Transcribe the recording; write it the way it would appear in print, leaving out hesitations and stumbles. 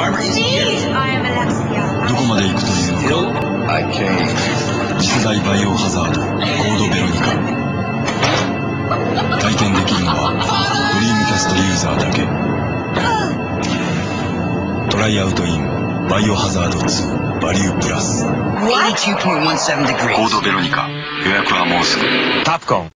どこまで行くというのか。次世代バイオハザードコードベロニカ。体験できるのはドリームキャストユーザーだけ。トライアウトインバイオハザード2バリュープラス。コードベロニカ予約はもうすぐ。タプコン